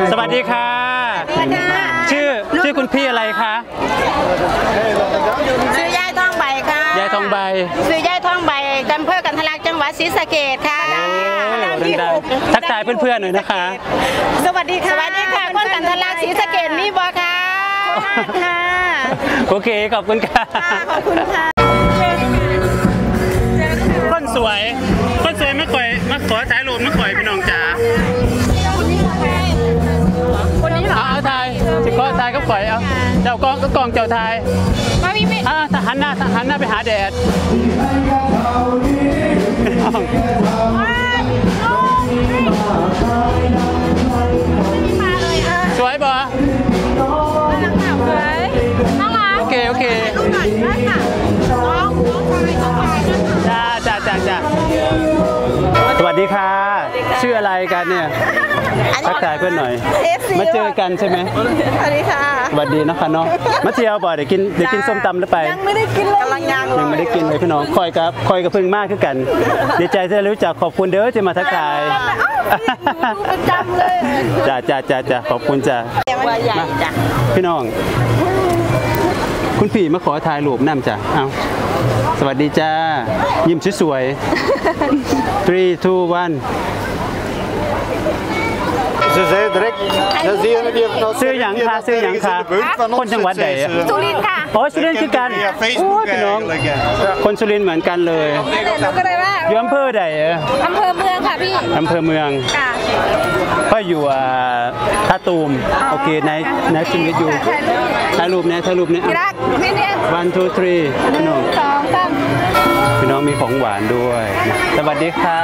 สวัสดีค่ะชื่อคุณพี่อะไรคะชื่อยายทองใบค่ะยายทองใบชื่อยายทองใบอำเภอกันทะลักจังหวัดศรีสะเกษค่ะทักทายเพื่อนๆหน่อยนะคะสวัสดีค่ะคนกันทะลักศรีสะเกษมีบ่ค่ะค่ะโอเคขอบคุณค่ะขอบคุณค่ะคนสวยไม่ค่อยมาขอถ่ายรูปไม่ค่อยพี่น้องจ๋าคนนี้เหรอเอาถ่ายสิขอถ่ายก็ปล่อยเอาเจ้ากองเจ้าถ่ายมาพี่ไม่หันหน้าไปหาแดดสวยบ่โอเคจ้าสวัสดีค่ะชื่ออะไรกันเนี่ยทักทายเพื่อนหน่อยมาเจอกันใช่ไหมสวัสดีค่ะสวัสดีนะคะน้องมาเที่ยวบ่เดี๋ยวกินส้มตำหรือไปยังไม่ได้กินเลยยังไม่ได้กินเลยพี่น้องคอยกับพึ่งมากขึ้นกันดีใจที่รู้จักขอบคุณเด้อที่มาทักทายประจำเลยจ้าขอบคุณจ้าพี่น้องคุณพี่มาขอถ่ายรูปน้ำจ้ะเอาสวัสดีจ้ายิ้มสวยๆ3 2 1ซื้ออย่างค่ะคนจังหวัดใดสุรินทร์ค่ะสุรินทร์คือกันโอ้พี่น้องคนสุรินทร์เหมือนกันเลยอยู่อำเภอใดอำเภอเมืองค่ะพี่อำเภอเมืองก็อยู่ท่าตูมโอเคในชีวิตอยู่ถ่ายรูปเนี่ย1 2 3พี่น้องพี่น้องมีของหวานด้วยสวัสดีค่ะ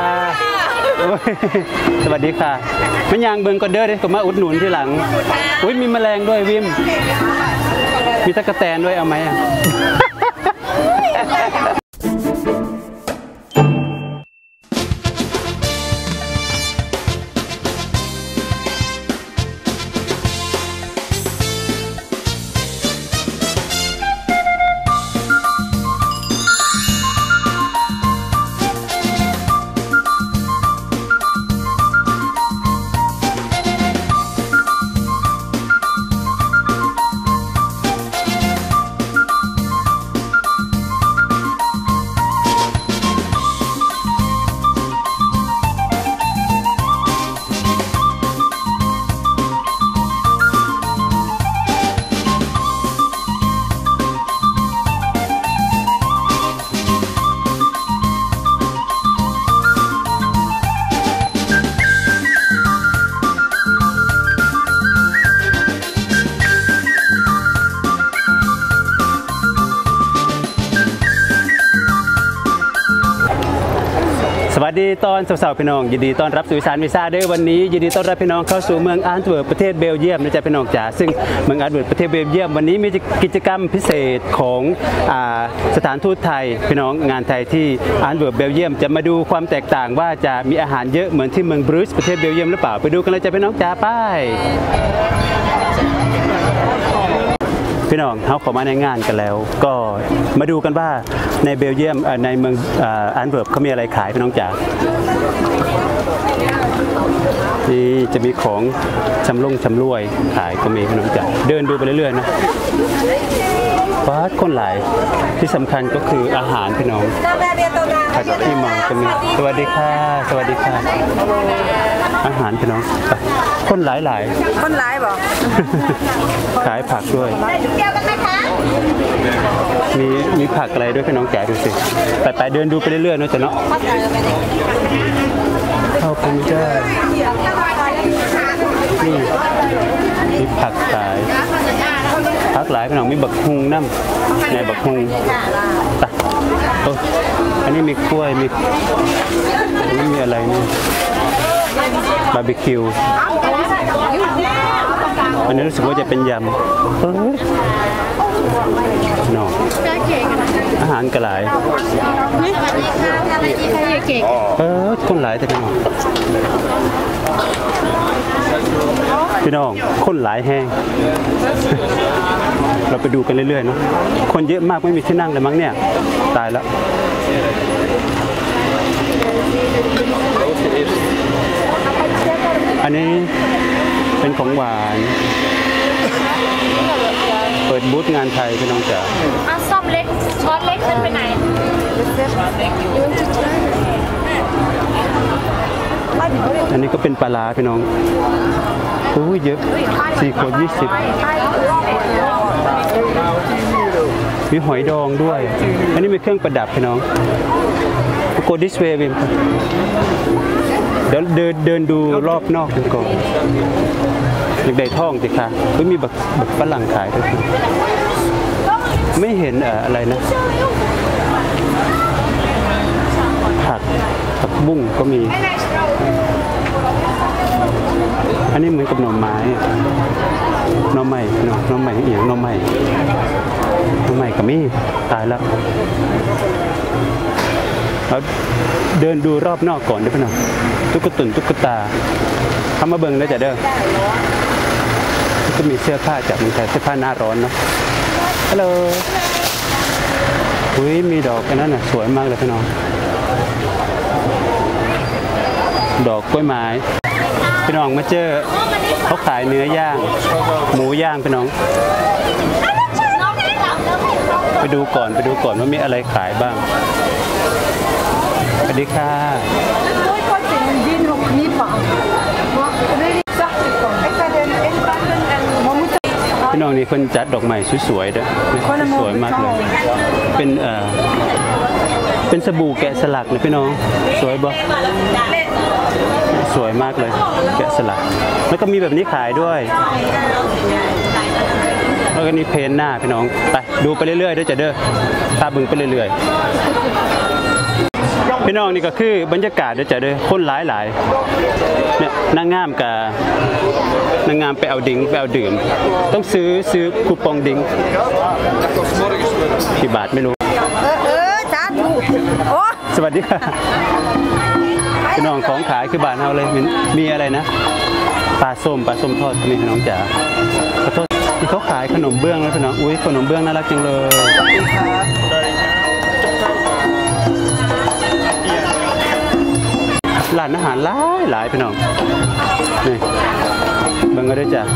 สวัสดีค่ะมันยางเบิงก่อนเด้อเดี๋ยวก็มาอุดหนุนที่หลังอุ้ยมีแมลงด้วยวิมมีตะกะแตนด้วยเอาไหมสวัสดีตอนสาวๆพี่น้องยินดีต้อนรับสู่สารวิซาด้วยวันนี้ยินดีต้อนรับพี่น้องเข้าสู่เมืองอาร์ตเวิร์ดประเทศเบลเยียมนะจ๊ะพี่น้องจ๋าซึ่งเมืองอาร์ตเวิร์ดประเทศเบลเยียมวันนี้มีกิจกรรมพิเศษของสถานทูตไทยพี่น้องงานไทยที่อาร์ตเวิร์ดเบลเยียมจะมาดูความแตกต่างว่าจะมีอาหารเยอะเหมือนที่เมืองบรูซประเทศเบลเยียมหรือเปล่าไปดูกันเลยจ้ะพี่น้องจ๋าไปพี่น้องเขาเข้ามาในงานกันแล้วก็มาดูกันว่าในเบลเยียมในเมืองอันเวิร์บเขามีอะไรขายพี่น้องจ๋านี่จะมีของชำรวยขายก็มีพี่น้องจ๋าเดินดูไปเรื่อยๆนะว้าคนหลายที่สำคัญก็คืออาหารพี่น้องผัดที่มังจะมีสวัสดีค่ะอาหารพี่น้องคนหลายบอกขายผักด้วยมีผักอะไรด้วยพี่น้องแกดูสิไปเดินดูไปเรื่อยๆนะจ๊ะเนาะเข้าไปไม่ได้นี่มีผักขายผักหลายพี่น้องมีบักฮุงน้ำในบักฮุงอันนี้มีกล้วยอันนี้มีอะไรนี่บาร์บีคิวอันนี้รู้สึกว่าจะเป็นยำน้องอาหารกระหลายคนหลายแต่พี่น้องคนหลายแห้งเราไปดูกันเรื่อยๆเนาะคนเยอะมากไม่มีที่นั่งเลยมั้งเนี่ยตายแล้วอันนี้เป็นของหวานเปิดบูธงานไทยพี่น้องจ๋าซ่อมเล็กช้อนเล็กมันไปไหนอันนี้ก็เป็นปลาร้าพี่น้องโอ้ยเยอะ4 ขวด 20มีหอยดองด้วยอันนี้มีเครื่องประดับพี่น้องโกดิสเวย์เดี๋ยวเดินดูรอบนอกกันก่อนอยากได้ท่องสิคะมีบักฝรั่งขายด้วยไม่เห็นอะไรนะผักบุ้งก็มีอันนี้เหมือนกับหน่อไม้หน่อไม้หน่อไม้เอียงหน่อไม้ก็มีตายแล้วเราเดินดูรอบนอกก่อนได้ไหมน้องตุ๊กตาทำมาเบิ่งได้จ้ะเด้อก็มีเสื้อผ้าจากเมืองไทยเสื้อผ้าหน้าร้อนเนาะฮัลโหลอุ้ยมีดอกกันนั่นน่ะสวยมากเลยพี่น้องดอกกล้วยไม้พี่น้องมาเจอเขาขายเนื้อย่างหมูย่างพี่น้องไปดูก่อนว่ามีอะไรขายบ้างสวัสดีค่ะพี่น้องนี่คนจัดดอกไม้สวยๆด้วยสวยมากเลยเป็นสบู่แกะสลักเลยพี่น้องสวยบ่สวยมากเลยแกะสลักแล้วก็มีแบบนี้ขายด้วยแล้วก็นี่เพนหน้าพี่น้องไปดูไปเรื่อยๆด้วยจ้ะเด้อตาบึงไปเรื่อยๆพี่น้องนี่ก็คือบรรยากาศด้วยจ้ะเด้อคนหลายเนี่ยนางงามกับนางงามไปเอาดื่มต้องซื้อคูปองดิ้งกี่บาทไม่รู้จ้าถูกสวัสดีค่ะพี่น้องของขายคือบาทเอาเลยมีอะไรนะปลาส้มทอดมีพี่น้องจ๋าขอโทษที่เขาขายขนมเบื้องแล้วพี่น้องอุ้ยขนมเบื้องน่ารักจังเลยร้านอาหารหลายพี่น้องนี่เบิ่งก็ได้จ้ะ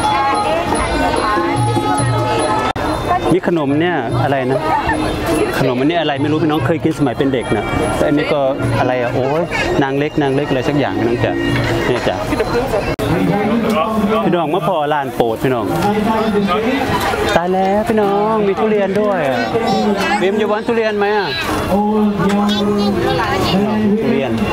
มีขนมเนี่ยอะไรนะขนมอันนี้อะไรไม่รู้พี่น้องเคยกินสมัยเป็นเด็กนะแต่อันนี้ก็อะไรโอ้ยนางเล็กอะไรสักอย่างพี่น้องจ้ะนี่จ้ะพี่น้องเมื่อพอร้านโปรดพี่น้องตายแล้วพี่น้องมีทุเรียนด้วยเบียมอยู่วันทุเรียนไหมทุเรียน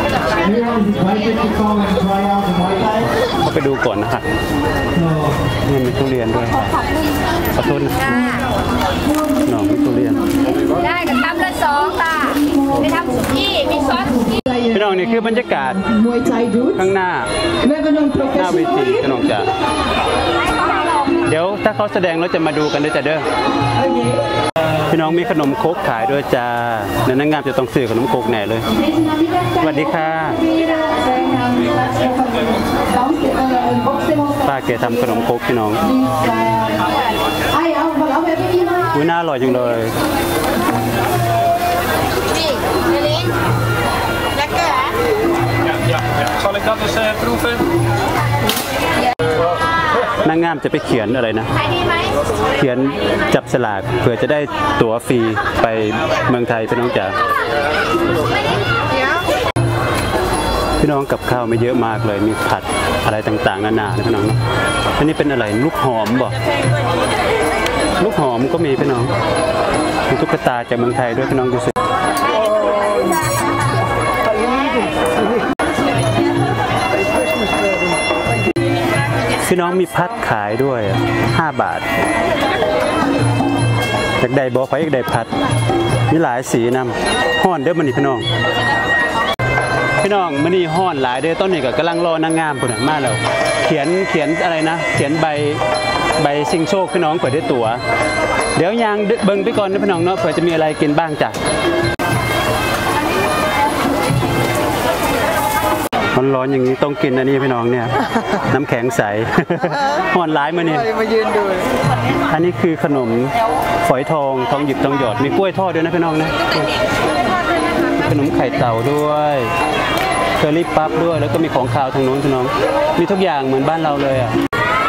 เขาไปดูก่อนนะคะนี่มีทุเรียนด้วยขอโทษนะน้องมีทุเรียนได้กับทำละ2ค่ะไปทำสุกี้มีซอสสุกี้พี่น้องนี่คือบรรยากาศข้างหน้าเวทีพี่น้องจ้ะเดี๋ยวถ้าเขาแสดงเราจะมาดูกันด้วยจ้ะเด้อพี่น้องมีขนมโคกขายด้วยจ้าในนางงามจะต้องซื้อขนมโคกแน่เลยสวัสดีค่ะป้าแกทำขนมโคกพี่น้องอุ้ยน่าอร่อยจังเลยนางงามจะไปเขียนอะไรนะเขียนจับสลากเพื่อจะได้ตั๋วฟรีไปเมืองไทยพี่น้องจ๋าพี่น้องกับข้าวไม่เยอะมากเลยมีผัดอะไรต่างๆนานาพี่น้องอันนี้เป็นอะไรลูกหอมบ่ลูกหอมก็มีพี่น้องมีตุ๊กตาจากเมืองไทยด้วยพี่น้องดูสิพี่น้องมีพัดขายด้วย5 บาทอยากได้บอไฟอยากได้พัดมีหลายสีนำห้อนเด้อมันนี่พี่น้องมันนี่ห้อนหลายเด้อต้นนี้ก็กำลังรอนางงามพุ่นมาแล้วเขียนอะไรนะเขียนใบชิงโชคพี่น้องเปิดได้ตั๋วเดี๋ยวยางเบิ่งไปก่อนนะพี่น้องเนาะเผื่อจะมีอะไรกินบ้างจ้ะร้อนอย่างนี้ต้องกินอันนี้พี่น้องเนี่ยน้ำแข็งใสห่อนร้ายมาเนี่ยมายืนดูอันนี้คือขนมฝอยทองหยิบทองหยอดมีกล้วยทอดด้วยนะพี่น้องนะขนมไข่เต่าด้วยเคอรี่ปั๊บด้วยแล้วก็มีของคาวทางโน้นพี่น้องมีทุกอย่างเหมือนบ้านเราเลยอ่ะ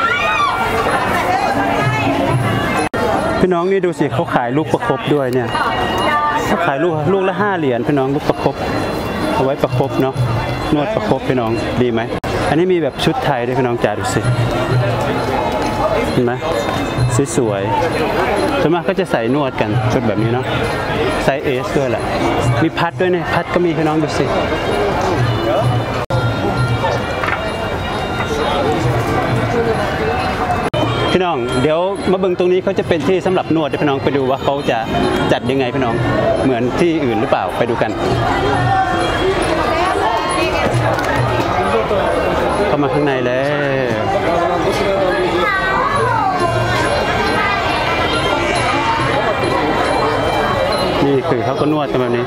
พี่น้องนี่ดูสิเขาขายลูกประคบด้วยเนี่ยเขาขายลูกละ5 เหรียญพี่น้องลูกประคบเอาไว้ประคบเนาะนวดประคบพี่น้องดีไหมอันนี้มีแบบชุดไทยด้วยพี่น้องจ๋าดูสิเห็นไหมสวยๆส่วนมากก็จะใส่นวดกันชุดแบบนี้เนาะไซส์เอสด้วยแหละมีพัดด้วยเนี่ยพัดก็มีพี่น้องดูสิพี่น้องเดี๋ยวมาเบิ่งตรงนี้เขาจะเป็นที่สำหรับนวดพี่น้องไปดูว่าเขาจะจัดยังไงพี่น้องเหมือนที่อื่นหรือเปล่าไปดูกันเข้ามาข้างในแล้วนี่คือเขาก็นวดกันแบบนี้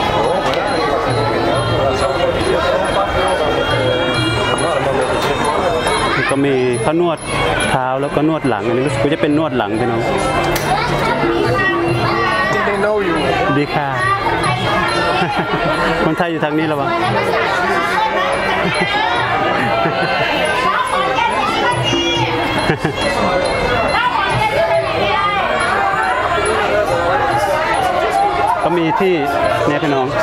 ก็มีเขานวดเท้าแล้วก็นวดหลังอันนี้รู้สึกว่าจะเป็นนวดหลังพี่น้องดีค่ะคนไทยอยู่ทางนี้แล้ววะก็มีที่เนี่ยพี่น้อง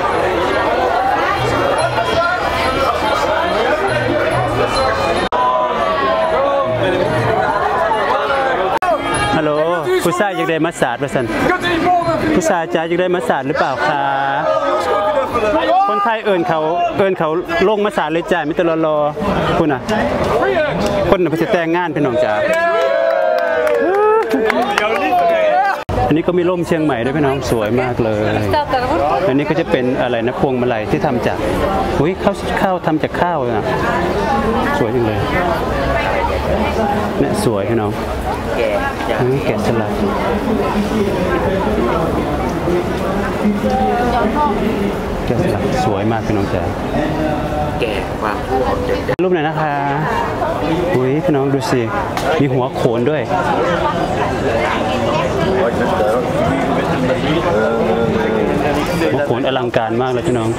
ฮัลโหลผู้ชายอยากได้มัสซาจป่ะสันผู้ชายจ้าอยากได้มัสซาจหรือเปล่าคะคนไทยเอิญเขาลงมัสซาจเลยจ้ามิตรรอคุณน่ะคนน่ะไปแต่งงานพี่น้องจ้าอันนี้ก็มีร่มเชียงใหม่ด้วยพี่น้องสวยมากเลยอันนี้ก็จะเป็นอะไรนะพวงมาลัยที่ทำจากข้าวทำจากข้าวนะสวยจังเลยเนี่ยสวยพี่น้องแกะสลักสวยมากพี่น้องจ๋าแกะความรูปไหนนะคะอุ้ยพี่น้องดูสิมีหัวโขนด้วยหัวโขนอลังการมากเลยพี่น้อง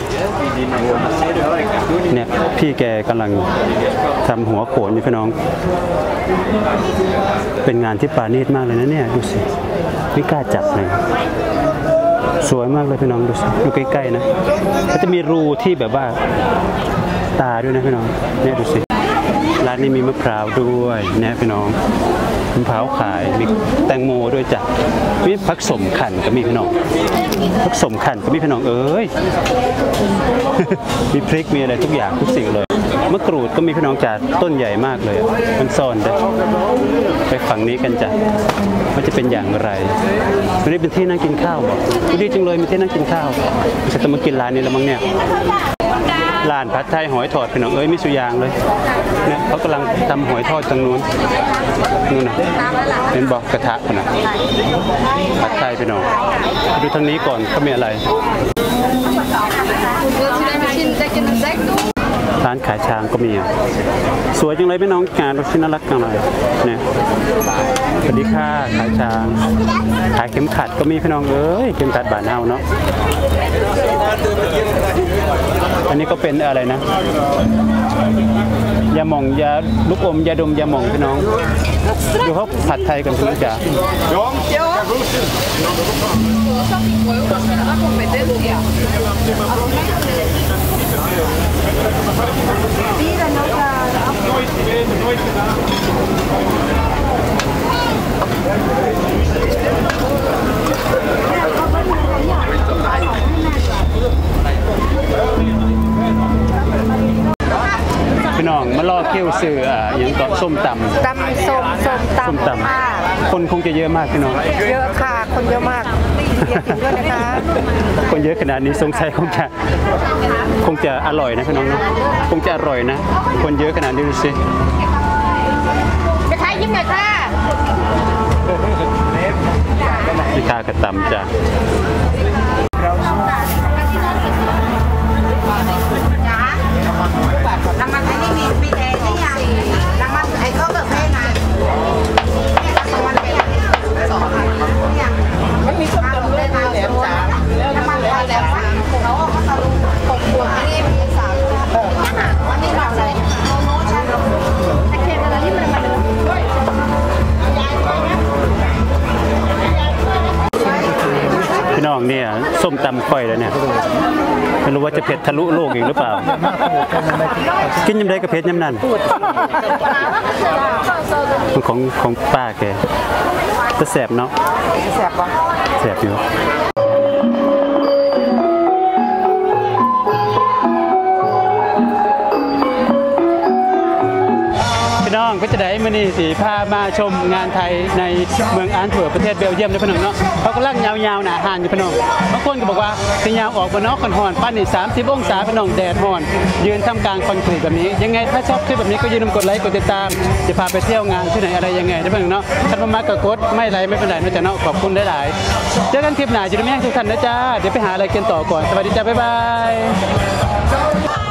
เนี่ยพี่แกกำลังทำหัวโขนอยู่พี่น้องเป็นงานที่ปราณีตมากเลยนะเนี่ยดูสิไม่กล้าจับเลยสวยมากเลยพี่น้องดูสิดูใกล้ๆนะก็จะมีรูที่แบบว่าตาด้วยนะพี่น้องเนี่ยดูสิร้านนี้มีมะพร้าวด้วยเนี่ยพี่น้องมะพร้าวขายมีแตงโมด้วยจ้ะมีผักสมขันก็มีพี่น้องผักสมขันก็มีพี่น้องเอ้ยมีพริกมีอะไรทุกอย่างทุกสิ่งเลยมะกรูดก็มีพี่น้องจ้ะต้นใหญ่มากเลยมันซ่อนได้ไปฝั่งนี้กันจ้ะมันจะเป็นอย่างไรวันนี้เป็นที่นั่งกินข้าวบอกดีจังเลยมีที่นั่งกินข้าวจะต้องมากินร้านนี้แล้วมั้งเนี่ยร้านผัดไทยหอยทอดพี่น้องเอ้ยมีสุยางเลยเนี่ยเขากำลังทำหอยทอดตรงนู้นนะเป็นบอกกระทะนะผัดไทยพี่น้องดูทางนี้ก่อนเขามีอะไรร้านขายช้างก็มีสวยจังเลยพี่น้องงานรถที่น่ารักจังเลยเนี่ยสวัสดีค่ะขายช้างขายเข็มขัดก็มีพี่น้องเอ้ยเข็มขัดบานเฮาเนาะอันนี้ก็เป็นอะไรนะยาหม่องยาลูกอมยาดมยาหม่องพี่น้องดูเขาผัดไทยกันพี่น้องจ๋าพี่น้องมาล่อเขี้ยวซื้ออย่างก็ส้มตำส้มตำคนคงจะเยอะมากพี่น้องเยอะค่ะคนเยอะมากอยากกินด้วยนะคะคนเยอะขนาดนี้สงสัยคงจะอร่อยนะพี่น้องนะคงจะอร่อยนะคนเยอะขนาดนี้ดูสิจะขายยิ้มหน่อยค่ะนี่ค่ากระตำจ้ะน้ำมันไอ้นี่มีแดงนี่ยังน้ำมันไอ้ก็แบบให้นะน้ำมันเป็นมันมีส้มตำด้วยนะแหลมจ๋าน้ำมันแหลมเขาก็ตะลุก6 ขวดนี่มี3 เนี่ยส้มตำค่อยแล้วเนี่ยไม่รู้ว่าจะเผ็ดทะลุโลกอีกหรือเปล่ากินยำใดก็เผ็ดยำนั้นของป้าแกจะแสบเนาะแสบปะแสบอยู่น้องก็จะได้มานี่สิพามาชมงานไทยในเมืองอันเวิร์ปประเทศเบลเยียมนะพี่น้องเนาะเขากำลังยาวๆหนาหานอยู่พี่น้องบางคนก็บอกว่าจะยาวออกบนนอกคอนหอนปั้นนี่30 องศาพี่น้องแดดหอนยืนทำกลางคอนกรีตแบบนี้ยังไงถ้าชอบคลิปแบบนี้ก็อย่าลืมกดไลค์กดติดตามจะพาไปเที่ยวงานที่ไหนอะไรยังไงนะพี่น้องเนาะท่านมากกดไม่ไลค์ไม่เป็นไรนะจ๊ะเนาะขอบคุณหลายๆเจอกันคลิปหน้าจะได้ไม่ให้ทุกท่านนะจ๊ะเดี๋ยวไปหาอะไรกันต่อก่อนสวัสดีจ้าบ๊ายบาย